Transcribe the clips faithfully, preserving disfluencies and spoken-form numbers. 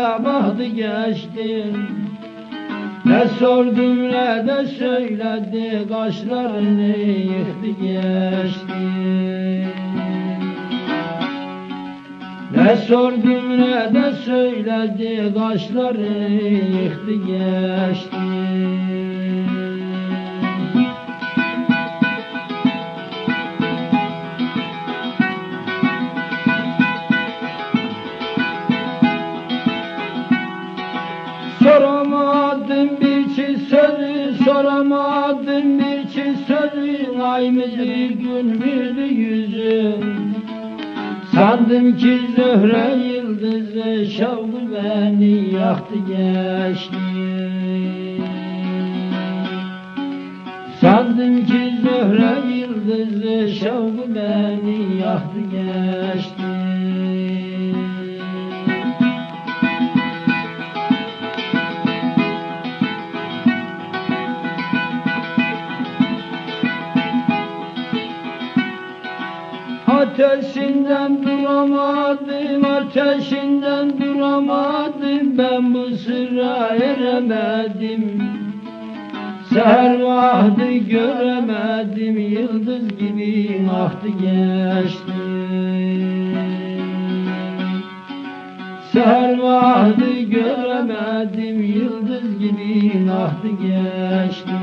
yara bahtı geçti. Ne sordum ne de söyledi, kaşlarını yıktı geçti. Ne sordum ne de söyledi, kaşlarını yıktı geçti. Soramadım bir çift sözü, soramadım bir çift sözü, ay mıdır gün müydü yüzü. Sandım ki zöhre yıldızı şavlı beni yaktı geçti. Sandım ki zöhre yıldızı şavlı beni yaktı geçti. Ateşinden duramadım, ateşinden duramadım, ben bu sırra eremedim. Seher vakti göremedim, yıldız gibi aktı geçti. Seher vakti göremedim, yıldız gibi aktı geçti.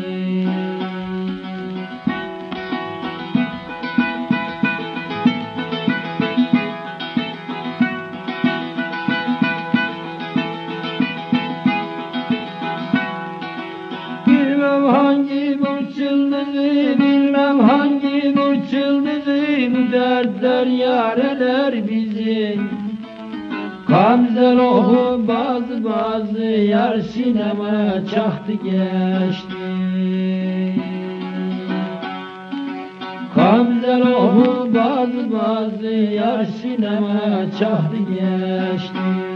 Bilmem hangi bu çıldızı, bilmem hangi bu çıldızı, bu dertler yareler bizi. Gamzel oku bazı bazı, yar sineme çaktı geçti. Gamzel oku bazı bazı, yar sineme çaktı geçti.